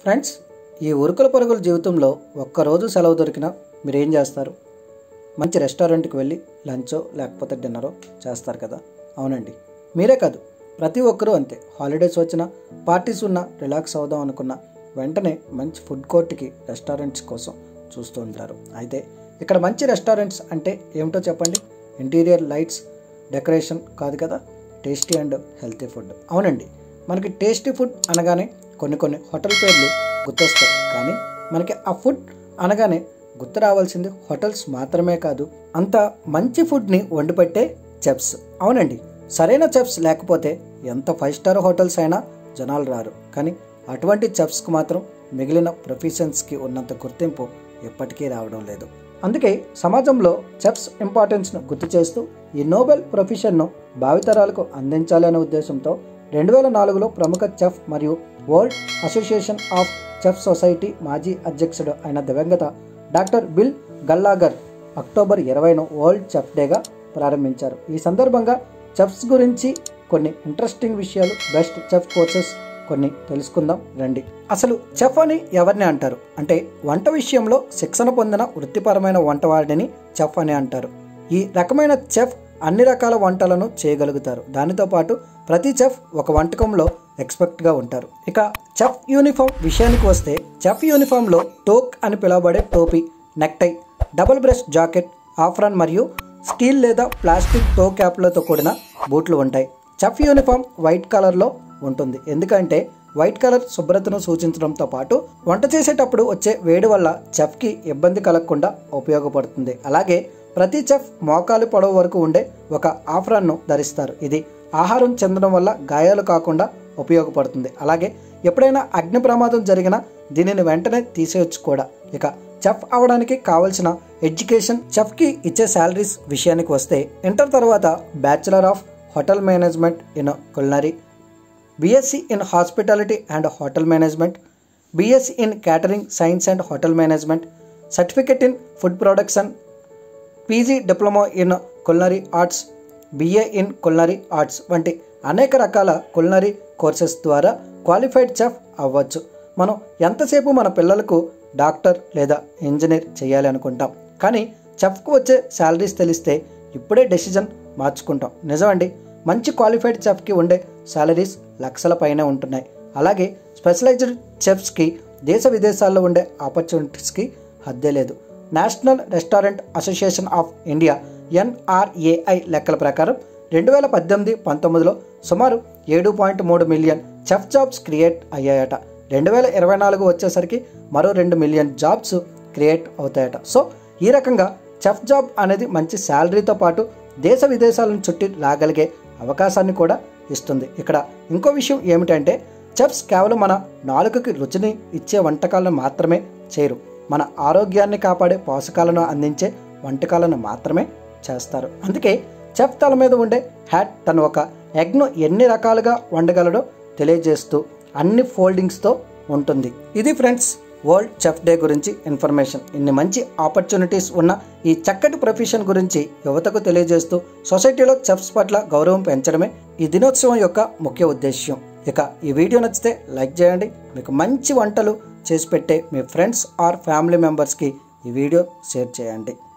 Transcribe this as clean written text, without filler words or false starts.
Friends, ఈ ఉరుకుల పరుగుల జీవితంలో ఒక్కరోజు సెలవు దొరికినా మీరు ఏం చేస్తారు? మంచి రెస్టారెంట్కి వెళ్ళి లంచో లేకపోతే డిన్నరో చేస్తారు కదా. అవునండి, మీరే కాదు, ప్రతి ఒక్కరూ అంతే. హాలిడేస్ వచ్చినా, పార్టీస్ ఉన్నా, రిలాక్స్ అవుదాం అనుకున్నా వెంటనే మంచి ఫుడ్ కోర్ట్కి, రెస్టారెంట్స్ కోసం చూస్తూ ఉంటారు. అయితే ఇక్కడ మంచి రెస్టారెంట్స్ అంటే ఏమిటో చెప్పండి. ఇంటీరియర్ లైట్స్, డెకరేషన్ కాదు కదా, టేస్టీ అండ్ హెల్తీ ఫుడ్. అవునండి, మనకి టేస్టీ ఫుడ్ అనగానే కొన్ని హోటల్ పేర్లు గుర్తొస్తాయి. కానీ మనకి ఆ ఫుడ్ అనగానే గుర్తు రావాల్సింది హోటల్స్ మాత్రమే కాదు, అంత మంచి ఫుడ్ని వండిపెట్టే చెఫ్స్. అవునండి, సరైన చెఫ్స్ లేకపోతే ఎంత 5 స్టార్ హోటల్స్ అయినా జనాలు రారు. కానీ అటువంటి చెఫ్స్కి మాత్రం మిగిలిన ప్రొఫెషన్స్కి ఉన్నంత గుర్తింపు ఎప్పటికీ రావడం లేదు. అందుకే సమాజంలో చెఫ్స్ ఇంపార్టెన్స్ను గుర్తు చేస్తూ ఈ నోబెల్ ప్రొఫెషన్ను భావితరాలకు అందించాలి అనే ఉద్దేశంతో 2004లో ప్రముఖ చెఫ్ మరియు World Association of Chef Society మాజీ అధ్యక్షుడు అయిన దివంగత డాక్టర్ బిల్ గల్లాగర్ అక్టోబర్ 20ను వరల్డ్ చెఫ్ డేగా ప్రారంభించారు. ఈ సందర్భంగా చెఫ్స్ గురించి కొన్ని ఇంట్రెస్టింగ్ విషయాలు, బెస్ట్ చెఫ్ కోర్సెస్ కొన్ని తెలుసుకుందాం రండి. అసలు చెఫ్ అని ఎవరిని అంటారు అంటే, వంట విషయంలో శిక్షణ పొందిన వృత్తిపరమైన వంటవాడిని చెఫ్ అని అంటారు. ఈ రకమైన చెఫ్ అన్ని రకాల వంటలను చేయగలుగుతారు. దానితో పాటు ప్రతి చెఫ్ ఒక వంటకంలో ఎక్స్పర్ట్గా ఉంటారు. ఇక చెఫ్ యూనిఫామ్ విషయానికి వస్తే, చెఫ్ యూనిఫామ్లో టోక్ అని పిలువబడే టోపీ, necktie, double breast jacket, apron మరియు స్టీల్ లేదా ప్లాస్టిక్ టో క్యాప్లతో కూడిన బూట్లు ఉంటాయి. చెఫ్ యూనిఫామ్ వైట్ కలర్లో ఉంటుంది. ఎందుకంటే వైట్ కలర్ శుభ్రతను సూచించడంతో పాటు వంట చేసేటప్పుడు వచ్చే వేడి వల్ల చెఫ్కి ఇబ్బంది కలగకుండా ఉపయోగపడుతుంది. అలాగే ప్రతి చెఫ్ మోకాలు పొడవు వరకు ఉండే ఒక ఆఫ్రాన్ను ధరిస్తారు. ఇది ఆహారం చెందడం వల్ల గాయాలు కాకుండా ఉపయోగపడుతుంది. అలాగే ఎప్పుడైనా అగ్ని ప్రమాదం జరిగినా దీనిని వెంటనే తీసేయచ్చు కూడా. ఇక చెఫ్ అవడానికి కావలసిన ఎడ్యుకేషన్, చెఫ్కి ఇచ్చే శాలరీస్ విషయానికి వస్తే, ఇంటర్ తర్వాత bachelor of hotel management in culinary, BSc in hospitality and hotel management, BSc in catering science and hotel management, certificate in food production, PG diploma in culinary arts, BA in culinary arts వంటి అనేక రకాల culinary courses ద్వారా qualified chef అవ్వచ్చు. మనం ఎంతసేపు మన పిల్లలకు doctor లేదా ఇంజనీర్ చేయాలి అనుకుంటాం, కానీ చెఫ్కు వచ్చే శాలరీస్ తెలిస్తే ఇప్పుడే డెసిజన్ మార్చుకుంటాం. నిజమండి, మంచి క్వాలిఫైడ్ చెఫ్కి ఉండే శాలరీస్ లక్షల పైనే ఉంటున్నాయి. అలాగే స్పెషలైజ్డ్ చెఫ్స్కి దేశ విదేశాల్లో ఉండే ఆపర్చునిటీస్కి హద్దే లేదు. National Restaurant Association of India NRAI లెక్కల ప్రకారం 2018-19లో సుమారు 7.3 మిలియన్ చెఫ్ జాబ్స్ క్రియేట్ అయ్యాయట. 2024 వచ్చేసరికి మరో 2 మిలియన్ జాబ్స్ క్రియేట్ అవుతాయట. సో ఈ రకంగా చెఫ్ జాబ్ అనేది మంచి శాలరీతో పాటు దేశ విదేశాలను చుట్టి రాగలిగే అవకాశాన్ని కూడా ఇస్తుంది. ఇక్కడ ఇంకో విషయం ఏమిటంటే, చెఫ్స్ కేవలం మన నాలుకకి రుచిని ఇచ్చే వంటకాలను మాత్రమే చేయరు, మన ఆరోగ్యాన్ని కాపాడే పోషకాలను అందించే వంటకాలను మాత్రమే చేస్తారు. అందుకే చెఫ్ తల మీద ఉండే హ్యాట్ తను ఒక ఎగ్ను ఎన్ని రకాలుగా వండగలడో తెలియజేస్తూ అన్ని ఫోల్డింగ్స్తో ఉంటుంది. ఇది ఫ్రెండ్స్, వరల్డ్ చెఫ్ డే గురించి ఇన్ఫర్మేషన్. ఇన్ని మంచి ఆపర్చునిటీస్ ఉన్న ఈ చక్కటి ప్రొఫెషన్ గురించి యువతకు తెలియజేస్తూ సొసైటీలో చెఫ్స్ పట్ల గౌరవం పెంచడమే ఈ దినోత్సవం యొక్క ముఖ్య ఉద్దేశ్యం. ఇక ఈ వీడియో నచ్చితే లైక్ చేయండి. మీకు మంచి వంటలు చేసి పెట్టే మీ ఫ్రెండ్స్ ఆర్ ఫ్యామిలీ మెంబర్స్కి ఈ వీడియో షేర్ చేయండి.